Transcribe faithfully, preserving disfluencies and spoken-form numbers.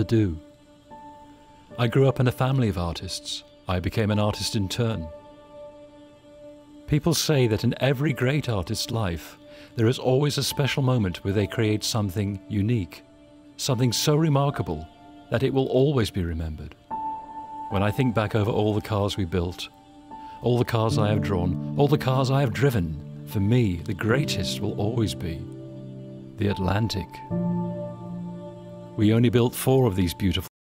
do. I grew up in a family of artists. I became an artist in turn. People say that in every great artist's life, there is always a special moment where they create something unique, something so remarkable that it will always be remembered. When I think back over all the cars we built, all the cars I have drawn, all the cars I have driven, for me, the greatest will always be the Atlantic. We only built four of these beautiful